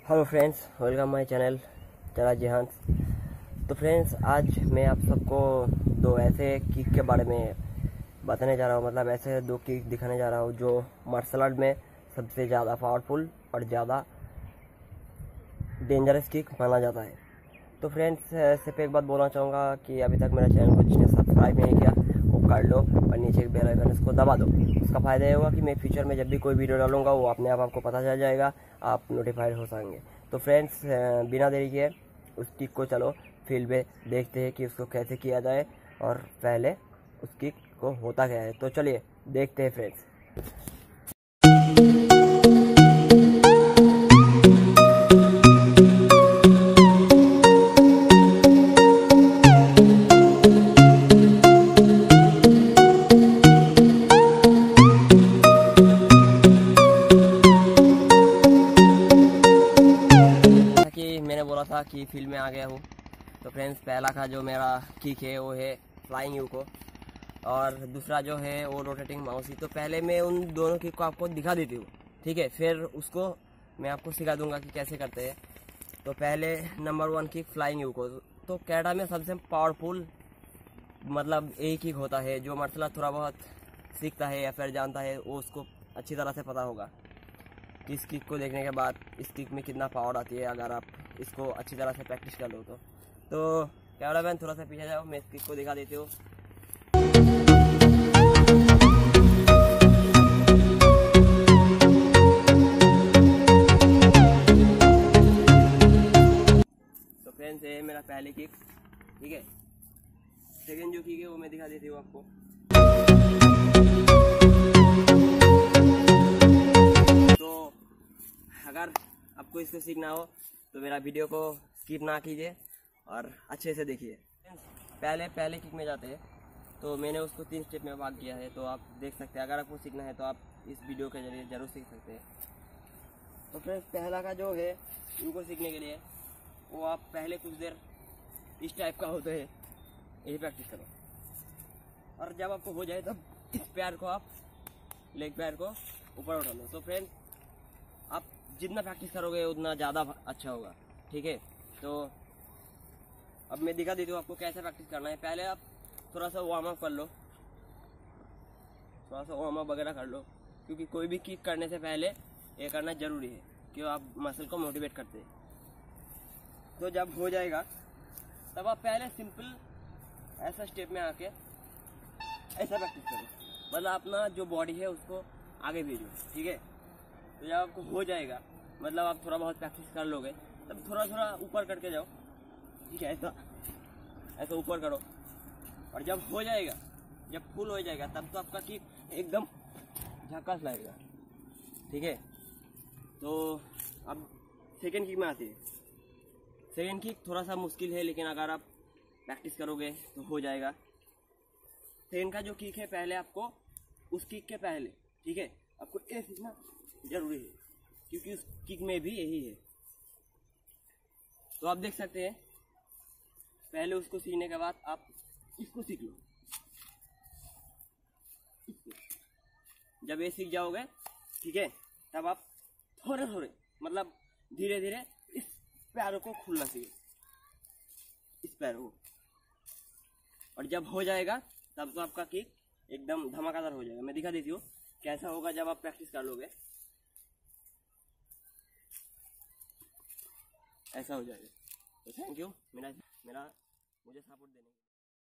Hello friends, welcome my channel चला जिहान। तो फ्रेंड्स, आज मैं आप सबको दो ऐसे किक के बारे में बताने जा रहा हूँ। मतलब ऐसे दो किक दिखाने जा रहा हूँ जो मार्शल आर्ट में सबसे ज़्यादा पावरफुल और ज़्यादा डेंजरस किक माना जाता है। तो फ्रेंड्स, सिर्फ एक बात बोलना चाहूँगा कि अभी तक मेरा चैनल को जिसने सब्सक्राइब नहीं किया वो कर लो और नीचे एक बेल आइकन इसको दबा दो। उसका फ़ायदा ये होगा कि मैं फ्यूचर में जब भी कोई वीडियो डालूंगा वो अपने आप आपको पता चल जाएगा, आप नोटिफाइड हो सकेंगे। तो फ्रेंड्स, बिना देरी के उस किक को चलो फील्ड में देखते हैं कि उसको कैसे किया जाए और पहले उस किक को होता क्या है। तो चलिए देखते हैं फ्रेंड्स। मैंने बोला था कि फील्ड में आ गया हूँ। तो फ्रेंड्स, पहला का जो मेरा किक है वो है फ्लाइंग यू को, और दूसरा जो है वो रोटेटिंग माउस ही। तो पहले मैं उन दोनों किक को आपको दिखा देती हूँ, ठीक है, फिर उसको मैं आपको सिखा दूंगा कि कैसे करते हैं। तो पहले नंबर 1 किक फ्लाइंग यू को। तो कैनेडा में सबसे पावरफुल मतलब एक किक होता है। जो मार्शल आर्ट थोड़ा बहुत सीखता है या फिर जानता है वो उसको अच्छी तरह से पता होगा कि इस किक को देखने के बाद इस किक में कितना पावर आती है अगर आप इसको अच्छी तरह से प्रैक्टिस कर लो। तो कैमरा मैन थोड़ा सा पीछे जाओ, मैं इस किक को दिखा देती हूँ। तो फ्रेंड्स, ये है मेरा पहली किक, ठीक है। सेकेंड जो किक है वो मैं दिखा देती हूँ आपको। तो अगर आपको इसको सीखना हो तो मेरा वीडियो को स्किप ना कीजिए और अच्छे से देखिए। पहले किक में जाते हैं तो मैंने उसको 3 स्टेप में भाग किया है, तो आप देख सकते हैं। अगर आपको सीखना है तो आप इस वीडियो के जरिए ज़रूर सीख सकते हैं। तो फ्रेंड्स, पहला का जो है इनको सीखने के लिए वो आप पहले कुछ देर इस टाइप का होते हैं, यही प्रैक्टिस करो। और जब आपको हो जाए तब इस पैर को आप लेग पैर को ऊपर उठा लो। तो फ्रेंड्स, आप जितना प्रैक्टिस करोगे उतना ज़्यादा अच्छा होगा, ठीक है। तो अब मैं दिखा देती हूँ आपको कैसे प्रैक्टिस करना है। पहले आप थोड़ा सा वार्म अप कर लो, थोड़ा सा वार्म अप वगैरह कर लो, क्योंकि कोई भी किक करने से पहले ये करना ज़रूरी है कि आप मसल को मोटिवेट करते हैं। तो जब हो जाएगा तब आप पहले सिंपल ऐसा स्टेप में आके ऐसा प्रैक्टिस करो, मतलब अपना जो बॉडी है उसको आगे भेजो, ठीक है। तो जब आपको हो जाएगा, मतलब आप थोड़ा बहुत प्रैक्टिस कर लोगे, तब थोड़ा थोड़ा ऊपर करके जाओ, ठीक है। ऐसा ऊपर करो, और जब हो जाएगा, जब फुल हो जाएगा तब तो आपका किक एकदम झकास लगेगा, ठीक है। तो अब सेकेंड किक में आती है। सेकेंड किक थोड़ा सा मुश्किल है, लेकिन अगर आप प्रैक्टिस करोगे तो हो जाएगा। सेकेंड का जो किक है, पहले आपको उस किक के पहले, ठीक है, आपको ये सीखना जरूरी है, क्योंकि उस किक में भी यही है। तो आप देख सकते हैं, पहले उसको सीखने के बाद आप इसको सीख लो। जब ये सीख जाओगे, ठीक है, तब आप थोड़े थोड़े मतलब धीरे धीरे इस पैरों को खुलना सीखे, इस पैरों को। और जब हो जाएगा तब तो आपका किक एकदम धमाकेदार हो जाएगा। मैं दिखा देती हूँ कैसा होगा जब आप प्रैक्टिस कर लोगे। ऐसा हो जाएगा। तो थैंक यू मुझे सपोर्ट देने के लिए।